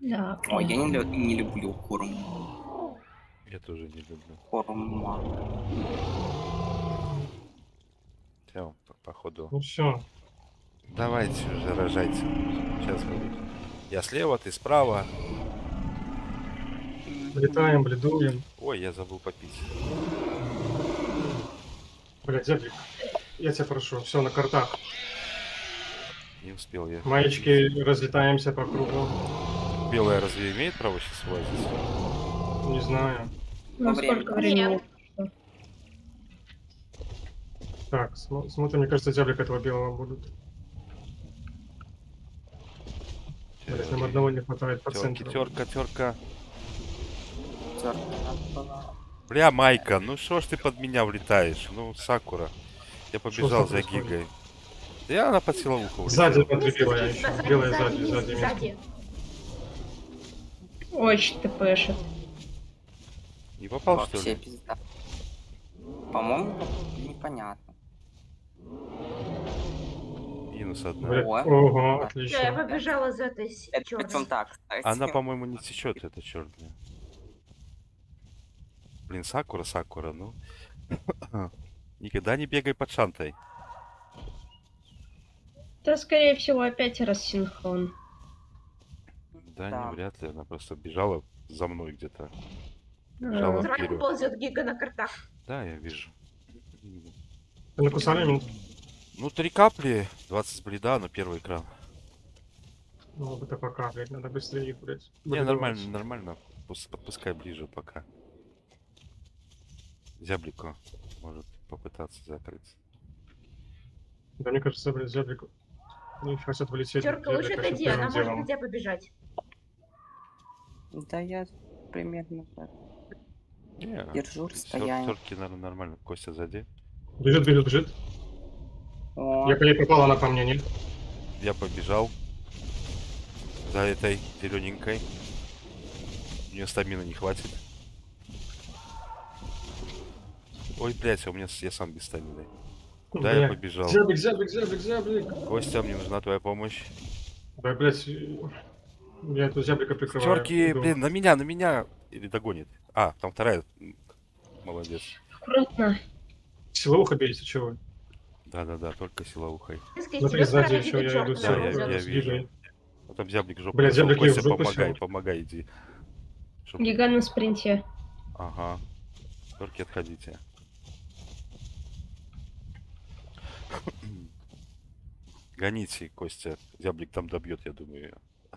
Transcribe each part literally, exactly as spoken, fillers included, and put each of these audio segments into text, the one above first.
Да. Ой, я не, лю не люблю хурму. Я тоже не люблю. Хурма. Все, по походу. Ну все. Давайте уже рожайте. Сейчас будут. Я слева, ты справа. Летаем, бледуем. Ой, я забыл попить. Блядь, Зяблик, я тебя прошу, все на картах. Не успел я. Маечки, разлетаемся по кругу. Белая разве имеет право сейчас лазить? Не знаю. Ну, время. сколько времени? Нет. Так, см- смотрим, мне кажется, Зяблик этого белого будут. Блядь, нам одного не хватает по Терки, центру. терка, терка. Терка. Бля, Майка, ну что ж ты под меня влетаешь? Ну, Сакура. Я побежал Что за происходит? Гигой. Да я она под силовуху Сзади влетела. смотри, белая еще. Сзади, Белая сзади, сзади, есть, сзади. место. сзади. Очень тпшит. Не попал, что Вообще ли? пизда. По-моему, непонятно. Минус одна. Блядь, Ой. ого, Всё, я отлично. побежала за этой Это черной. причем так, кстати. Она, по-моему, не течет, это черная. Блин, Сакура, Сакура, ну. Никогда не бегай под шантой. Да, скорее всего, опять рассинхрон. Да, Да. не, вряд ли. Она просто бежала за мной где-то. А, Бежала Сзади вперед. ползет гига на картах. Да, я вижу. Ты накусали меня? Ну, три капли, двадцать блида, но первый экран. Ну, вот это пока, блядь, надо быстрее их, блядь. Не, бледовать. нормально, нормально. Пус- Подпускай ближе пока. Зяблико может попытаться закрыться. Да, мне кажется, блядь, Зяблик... Ну, хотят вылететь. Терка, лучше Зяблика отойди, ещё она первым может делом. на тебя побежать. Да я примерно так Не, держу расстояние. терки, наверное, нормально. Костя сзади. Бежит, бежит, бежит. О, Я по ней попала, она по мне, нет? Я побежал за этой зелененькой. У нее стамина не хватит. Ой, блядь, а у меня с- я сам без стамины. Куда я Бля. побежал? Зяблик, зяблик, зяблик, зяблик. Костя, мне нужна твоя помощь. Да, блядь, я эту зяблика прикрываю. Терки, Иду. блин, на меня, на меня. Или догонит. А, там вторая. М, Молодец. аккуратно. Силовуха берите, чего вы? Да-да-да, только силоухой. Если Смотри, тебе сзади справа еще гига я иду чёрная Да, я, ползёт. я с вижу. Гигой. А там зяблик жопу. Бля, нашел. зяблик ей в Костя, жопу помогай, сел. помогай, иди. Чтоб- Гига на спринте. Ага. Терки, отходите. Гоните, Костя. Зяблик там добьет, я думаю.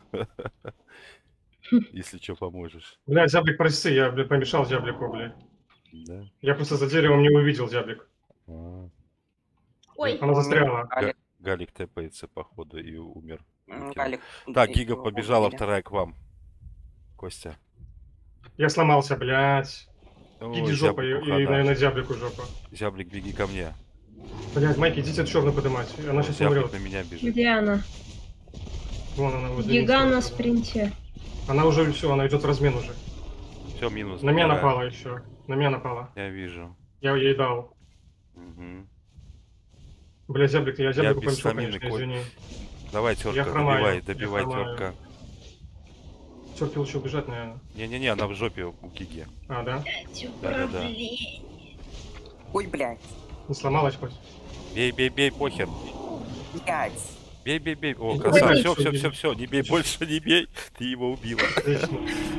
Если что, поможешь. Бля, зяблик, прости, я, бля, помешал зяблику, бля. Да. Я просто за деревом не увидел зяблик. А. Ой, Она застряла. Галик, Галик тэпается, походу, и умер. м, Выкинул. Галик, Так, и- Гига его побежала убили. вторая к вам. Костя. Я сломался, блядь. Ой, Гиги жопа, и, зяблику и, хана. наверное, зяблику жопа. Зяблик, беги ко мне. Блядь, Майки, идите эту черную поднимать. Она сейчас Зяблик умрет. на меня бежит. Где она? Вон она возле Гига меня на стоит. спринте. Она уже все, она идет в размен уже. Все, минус. На меня вторая. напала еще. На меня напала. Я вижу. Я ей дал. Мгм. Бля, зяблик, я зяблику без помешал, стамины, конечно, Коль. извини. Давай, Я терка, хромаю, добивай, я добивай, хромаю. терка. Терки лучше убежать, наверное. Не-не-не, она в жопе у Гиги. А, да? Да-да-да. Ой, блядь. Не сломалась хоть? Бей, бей, бей, похер. Блядь. Бей, бей, бей. О, Ой, красава. блядь, Все, что все, бей? все, все. Не бей больше, не бей. Ты его убила. Отлично.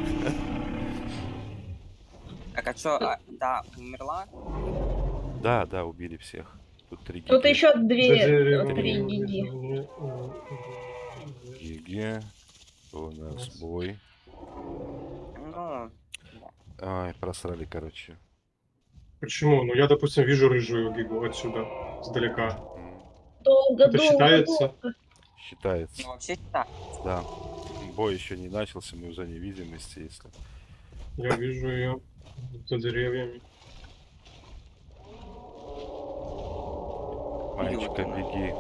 Так, а чё, а, да, умерла? Да, да, убили всех. Тут три Тут Гиги. еще За две, деревом три не гиги. увидел, не- Гиги. У нас бой. Ну, Ай, просрали, короче. Почему? Ну я, допустим, вижу рыжую гигу отсюда, сдалека. М, Долго, Это долго, считается? долго. Считается. ну вообще да. Да. Бой еще не начался, мы в зоне видимости, если. Я вижу ее за деревьями. Мальчика, беги.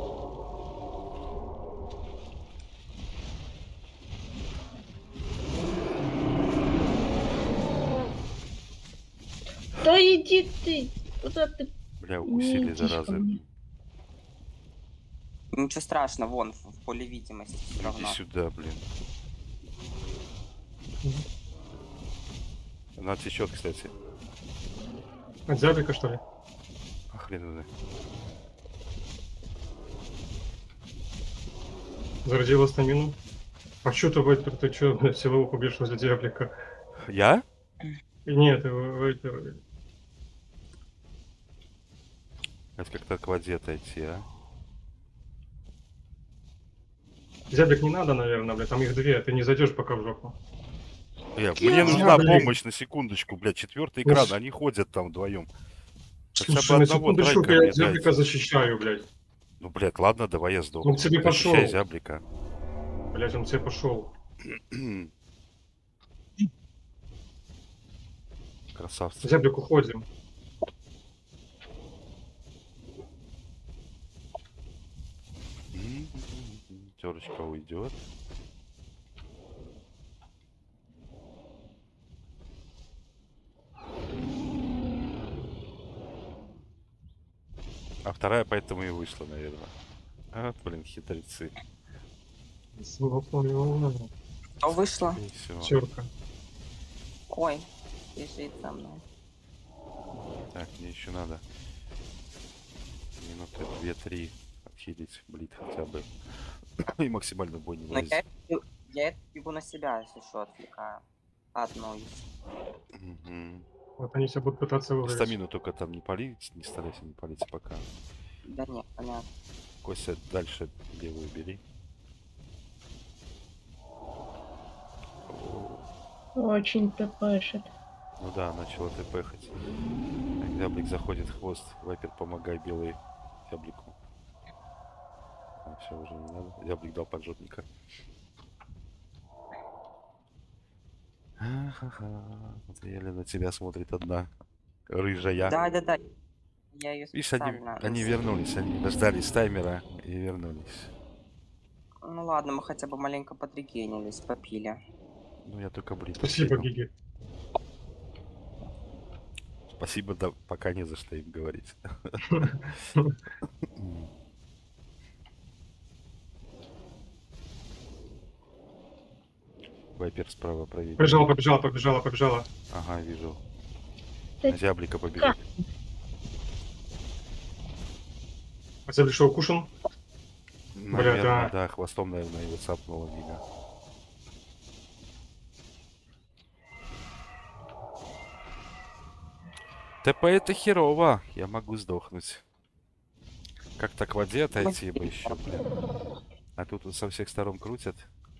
Да иди ты. Куда ты? Бля, Не укусили, идишь ко заразы. мне. Ничего страшного, вон, в, в поле видимости все Иди равно. сюда, блин. Она течет, кстати. От зяблика, что ли? Охрененно. Зародила стамину. А что ты, Вайтер, ты что, блядь, силовуху бьешь возле зяблика? Я? И нет, ты, Вайтер... Это как-то к воде отойти, а? Зяблик не надо, наверное, блядь, там их две, ты не зайдешь пока в жопу. Я, Я мне уже- нужна Блин. помощь на секундочку, блядь. Четвертый Ну, экран, с- они ходят там вдвоем. Хотя Слушай, бы на одного секундочку тройка я мне от зяблика дайте. защищаю, блядь. Ну, блядь, ладно, давай я сдохну. Он к тебе Защищай пошел. зяблика. Блядь, он к тебе пошел. Красавцы. Зяблик, уходим. Терочка уйдет. А вторая поэтому и вышла, наверное. А, блин, хитрецы. Что вышло? И все. Терка. Ой, бежит за мной. Так, мне еще надо минуты две-три отхилить блит хотя бы. И максимально бой не Но я, лазить. это- я это его на себя, если что, отвлекаю. Одну из. Мгм. Вот они себя будут пытаться вырвать. Стамину только там не палить, не старайся не палить пока. Да нет, понятно. Костя, дальше левую бери. Очень тпшит. Ну да, начала тпхать. Так, зяблик заходит в хвост. Вайпер, помогай белый зяблику. Все, уже не надо. Зяблик дал поджопника. Ха-ха-ха. Вот еле на тебя смотрит одна рыжая. Да, да, да. Я ее Видишь, они, специально... они ну, вернулись, они дождались таймера и вернулись. Ну ладно, мы хотя бы маленько подрегенились, попили. Ну я только блин. Спасибо, откинул. Гиги. Спасибо, да, пока не за что им говорить. Вайпер справа проверь. Побежала, побежала, побежала, побежала. Ага, вижу. Ты На зяблика побежит. А зяблик что, укушен? Наверное, да. да, хвостом, наверное, его цапнула Гига. ТП это херово, я могу сдохнуть. Как-то к воде отойти бы еще, блин. А тут вот со всех сторон крутят.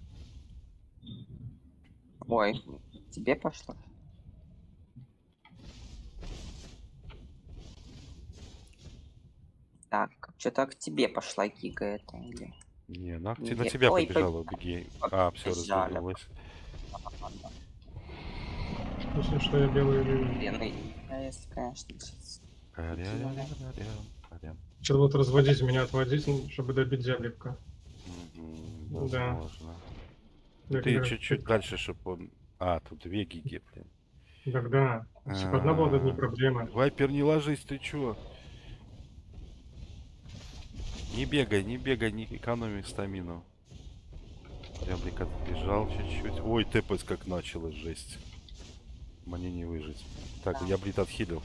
Ой, тебе пошло? Так, что-то к тебе пошла Гига это или... Не, на, Не, на тебя ой, побежала, убеги. А, все, побежали. развернулась. Слушай, что я белый вижу. Блин, ну, я если, конечно, сейчас... Аря-ря-ря-ря-ря. Сейчас будут разводить, меня отводить, ну, чтобы добить зяблика. Мгм, Да. возможно. Я Ты говорю, чуть-чуть дальше, чтобы он... А, тут две гиги, блин. Так да. Если бы одна была, то не проблема. Вайпер, не ложись, ты чё? Не бегай, не бегай, не экономи стамину. Зяблик отбежал чуть-чуть. Ой, тэпать как началось, жесть. Мне не выжить. Так, я блит отхилил.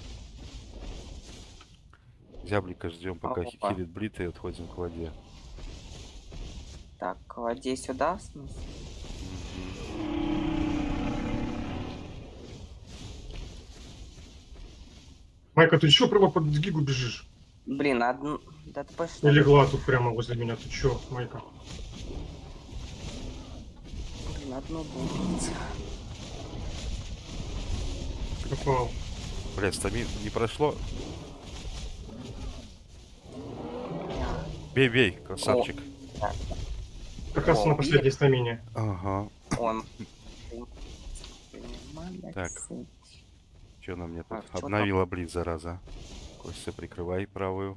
Зяблика ждем, пока Опа. хилит блит, и отходим к воде. Так, к воде сюда, в смысле? Майка, ты чё прямо под гигу бежишь? Блин, одну... Да ты И пошла. легла тут прямо возле меня. Ты чё, Майка? Блин, одну будет. Попал. Блядь, стамин не прошло. Бей, бей, красавчик. Как раз О, на последней стамине. Ага. Он... Так. Что она мне тут? А, чё Обновила близ, зараза. Костя, прикрывай правую.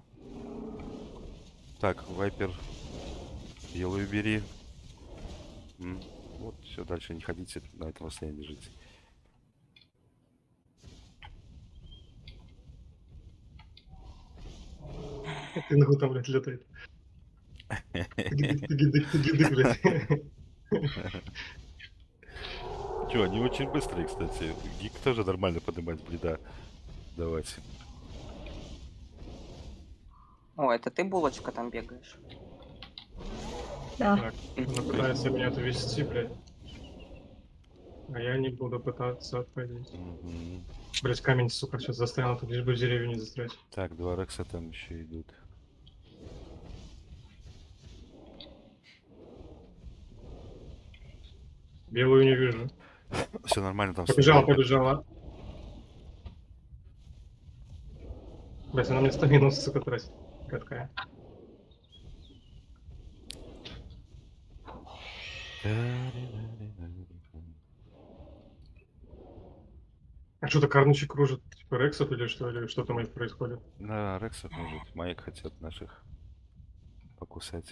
Так, Вайпер. Белую бери. М, Вот, все, дальше не ходите, на этом расстоянии держите. Ты нахуй там, блядь, летает. Тыгидык, тыгидык, тыгидык, блядь. Че, они очень быстрые, кстати. Гик тоже нормально поднимать блида. Давайте. О, это ты, булочка, там бегаешь? Да. Так, она пытается меня отвести, блядь. А я не буду пытаться отходить. Мгм. Блять, камень, сука, сейчас застрял, тут лишь бы в деревья не застрять. Так, два Рекса там еще идут. Белую не вижу. Все нормально там. Побежала, Вайпер. побежала. Блять, она мне стамину, сука, тратит. Какая. А что-то карнучек кружит, типа Рексов или что, или что там их происходит? На Рексов может. Майк хотят наших покусать.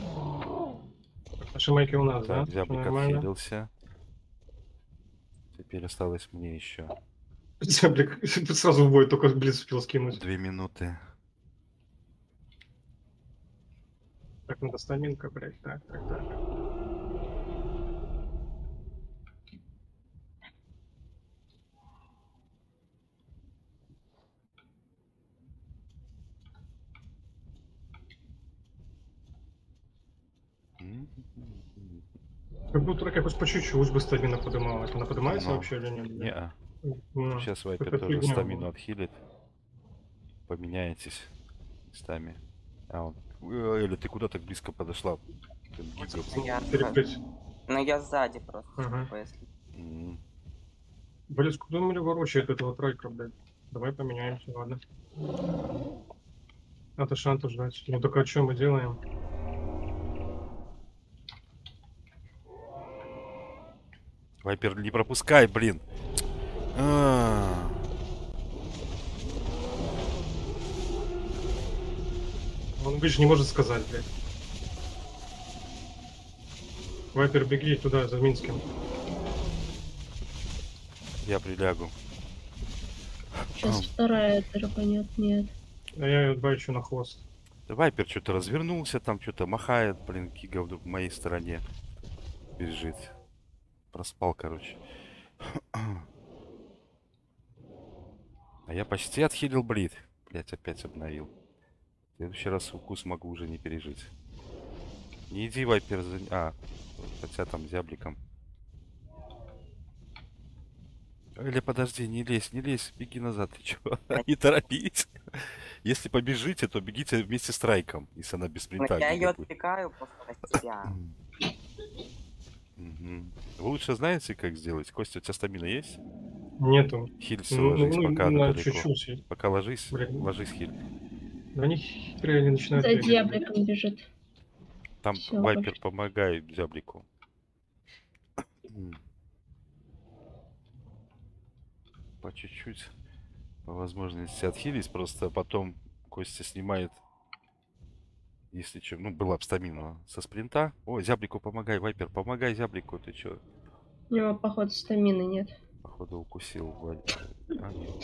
Наши майки у нас, да? Так, Всё зяблик нормально. отхилился. Теперь осталось мне еще Зяблик сразу в бой, только блиц успел скинуть. две минуты. Так, надо стаминка, блять, так, так, так. Как будто так якось по чуть-чуть бы стамина подымалась. Она подымается Но. вообще или нет? блядь? Не-а. Ну, Сейчас Вайпер какая-то тоже фигня стамину была. отхилит. Поменяетесь местами. А он. Э, Эля, ты куда так близко подошла? Ты гигов. Ну, я, Перекрыть. ну, я сзади просто, Ага. типа, если... М. Блять, куда он меня ворочает этого тройка, блядь? Давай поменяемся, ладно. Надо шанту ждать. Ну только что мы делаем? Вайпер, не пропускай, блин. А. Он, видишь, не может сказать, блядь. Вайпер, беги туда, за Минским. Я прилягу. Сейчас вторая драпанет, нет. А я ее бачу на хвост. Да Вайпер что-то развернулся, там что-то махает, блин, Гига в моей стороне бежит. Проспал, короче. А я почти отхилил блит. Блять, опять обновил. В следующий раз укус могу уже не пережить. Не иди, Вайпер, за... А, хотя там зябликом. Или подожди, не лезь, не лезь, беги назад, ты чё? Не торопись. Если побежите, то бегите вместе с Райком, если она без Ну, спринта. я Гига ее будет. отвлекаю просто от тебя. Мгм. Вы лучше знаете, как сделать? Костя, у тебя стамина есть? Нету. Хилься, Ну, ложись, ну, пока она на далеко. чуть-чуть. Пока ложись, Блин. ложись, хиль. Но они хитрые, они начинают За бегать. дьябликом бежит. Там Всё, Вайпер пошли. помогает зяблику. М. По чуть-чуть, по возможности отхились, просто потом Костя снимает, если что, ну, была стамина со спринта. О, зяблику помогай, Вайпер, помогай зяблику, ты чё? У него, походу, стамины нет. Походу укусил Вай- А, нет.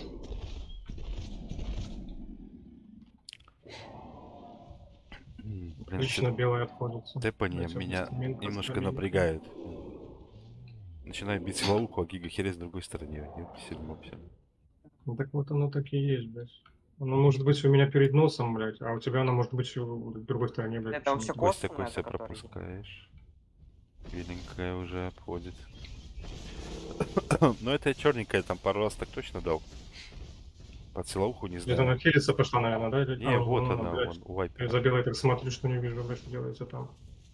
М, Блин, Лично чё-то белые отходятся. тэпанье Блядь, меня стаминка, немножко стаминка. напрягает. Начинаю бить силовуху, а Гига херец с другой стороне. Ёпсель мопсель. Ну так вот оно так и есть, блядь. Оно может быть у меня перед носом, блядь, а у тебя оно может быть у- в другой стороне, блядь. Это вообще почему-то. Костя, косвенно, Костя, это который- пропускаешь. Беленькая уже обходит. Но это черненькая, там пару раз так точно дал. Под силовуху не Где-то знаю. она хилится пошла, наверное, да? или- Не, а, вот вон она, блядь. вон, у Я Вайпера. за белой так смотрю, что не вижу, блядь, что делается там.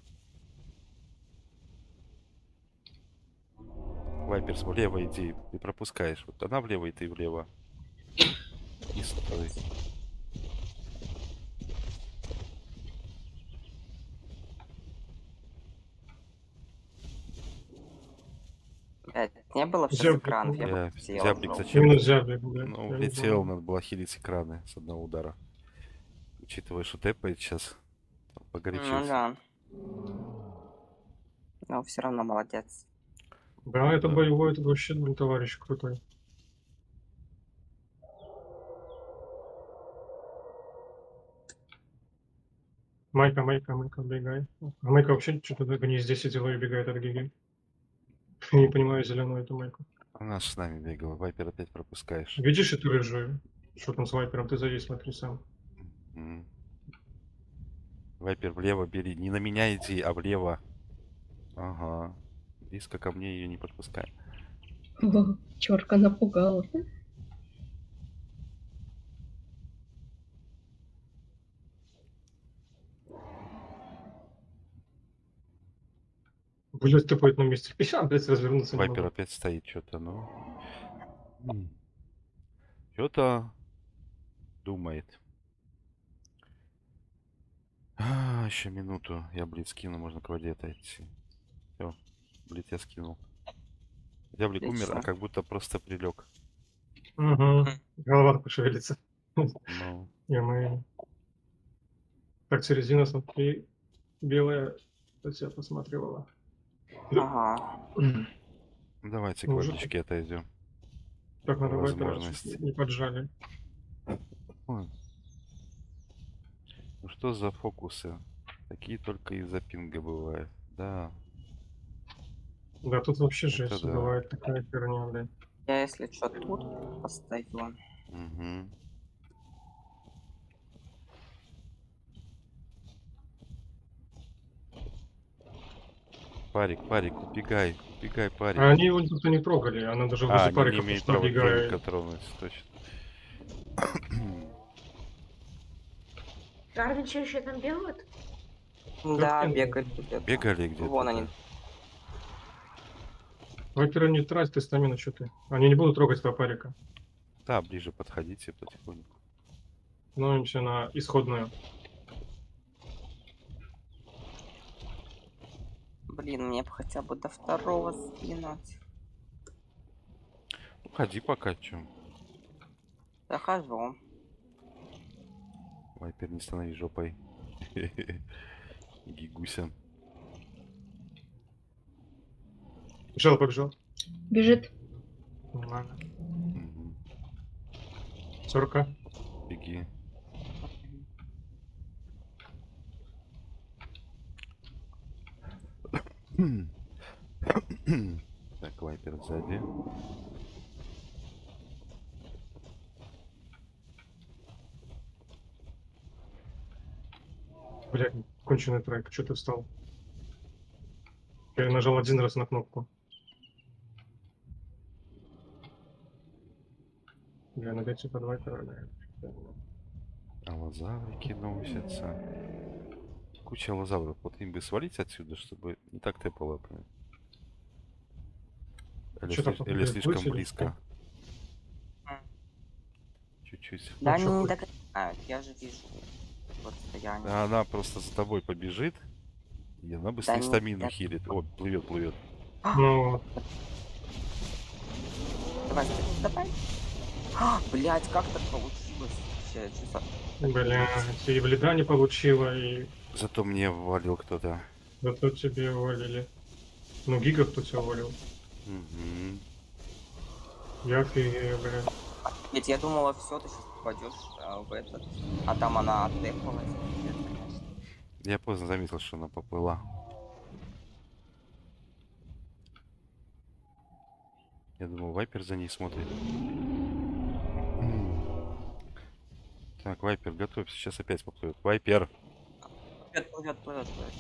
Вайпер, влево иди, ты пропускаешь. Вот она влево, и ты влево. И стой. Блядь, не было сейчас Зяблик, экранов, я Я- бы съел. зяблик ну. зачем? Именно зяблик, блядь. Ну, я не влетел, знаю. надо было хилить экраны с одного удара. Учитывая, что тэпает сейчас, Ну погорячился. да. Но все равно молодец. Да, это Да. боевой, это вообще, блин, товарищ крутой. Майка, Майка, Майка, бегай. А Майка вообще что-то так не здесь сидела и бегает от Гиги. Я не понимаю зеленую эту майку. Она ж с нами бегала. Вайпер опять пропускаешь. Видишь эту рыжую? Что там с вайпером? Ты зайди, смотри сам. М. Вайпер влево бери. Не на меня иди, а влево. Ага. Близко ко мне ее не подпускай. О, чёрка напугала. Блять, ты по этому месте. Я, блядь, развернуться не Вайпер могу. опять стоит что-то, ну. Что-то думает. А, еще минуту. Я блиц скину, можно к воде отойти. Все, блиц я скинул. Дяблик умер, а Отлично. как будто просто прилег. Угу. Голова так пошевелится. Ну, И мы... Так, середина, смотри, белая, на тебя посматривала. Ага. давайте к Уже водичке отойдем. так надо вайпера, возможность. чтоб не поджали. Ой. Ну что за фокусы? Такие только из-за пинга бывают. Да, Да, тут вообще это жесть, да. бывает такая херня, блядь. Я, если что, тут постою. Угу. Парик, парик, убегай, убегай, парик. А они его никто не трогали, она даже А, возле они парика не имеют пошла, права бегая. кролика тронуть, точно. Дарвин что еще там делают? Да, хрен бегать знает. тут это. Бегали где-то. Вон они. да. Вайпера не трать, ты стамина, что ты? Они не будут трогать этого парика. Да, ближе подходите потихоньку. Становимся на исходную. Блин, мне бы хотя бы до второго скинуть. Ну, ходи пока, чем. Захожу. Вайпер, не становись жопой. Гигуся. Побежал, побежал. Бежит. Нормально. Мгм. Сорка. Беги. Так, вайпер сзади. Блядь, конченый трек, что ты встал? Я нажал один раз на кнопку. Бля, надо типа два короля. Аллозаврики носятся. Куча аллозавров. Вот им бы свалить отсюда, чтобы не так тэпало, блин. Или, Чё там слиш- или попадает? слишком Высадишь, близко. М. Чуть-чуть. Да Ну, они чё не хочешь? догоняют, я же вижу. Вот расстояние. А она просто за тобой побежит, и она быстрее не- стамину да. хилит. О, плывет, плывет. Ну, вот. Давай, Стас, давай. А, блядь, как так получилось? Вообще, чё за- Блядь, и бледа не получила, и Зато мне ввалил кто-то. зато тебе увалили. Ну, Гига кто тебя увалил? Мгм. Я офигею, блядь. Ведь я думала, все, ты сейчас попадешь а, в этот. А там она отдыхалась. Нет, конечно. Я поздно заметил, что она поплыла. Я думал, Вайпер за ней смотрит. Так, Вайпер, готовься, сейчас опять поплывет. Вайпер! Плывет, плывет, плывет, плывет.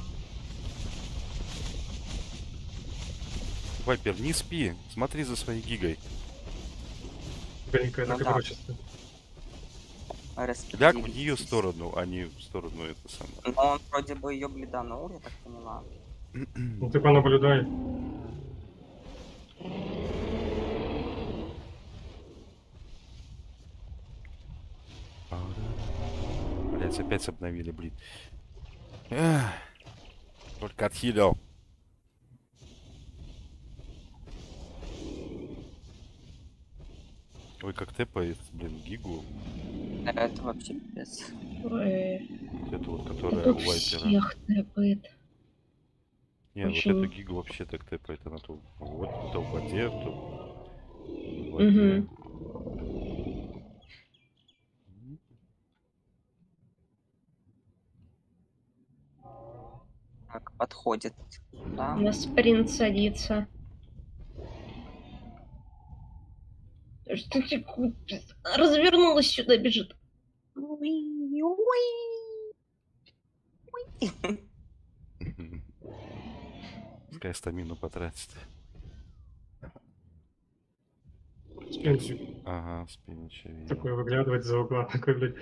Вайпер, не спи! Смотри за своей гигой. Беленькая, Ну так и да. прочество. Ляг в ее сторону, а не в сторону это самое. Но он вроде бы ее бледанул, я так поняла. Ну ты понаблюдай. Блять, опять обновили, блин. Эх, только отхилил. Ой, как тэпает, блин, гигу. Это вообще пипец. Ой, Вот эту вот, да которая тут у Вайпера. всех тэпает. Не, вот очень. эту гигу вообще так тэпает. Она то, вот, то в воде, то в воде. Угу. Так, подходит. Да. На спринт садится. Что ты ку- развернулась сюда, бежит. Уи, уи. Пускай стамину потратит. Спинчик Ага, спинича видел. такой выглядывает за угла, такой, блядь,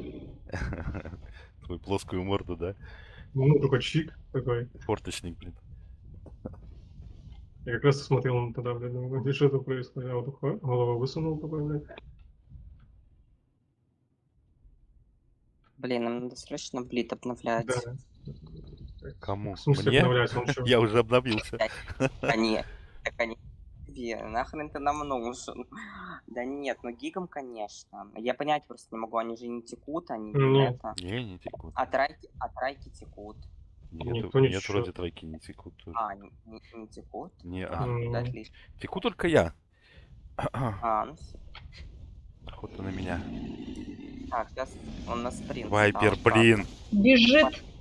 Твою плоскую морду, да? ну, такой чик, такой. Форточник, блин. Я как раз смотрел на туда, блядь, думаю, где что-то происходит. А вот такой, голову высунул такой, блядь. Блин, нам надо срочно блит обновлять. Да. Кому? В смысле Мне? обновлять, он что? Я уже обновился. А нет, так они... Тебе, нахрен ты нам нужен? Да нет, ну гигам, конечно. Я понять просто не могу, они же не текут, они Ну, не нет. это. Не, не текут. А трайки, а трайки текут. Нет, Никто не нет, течёт. вроде тройки не текут тоже. А, не, не- не текут? Не, А, а. М. да, отлично. Теку только я. А, ну всё. Охота на меня. Так, сейчас он на спринт Вайпер, стал, блин. Бежит.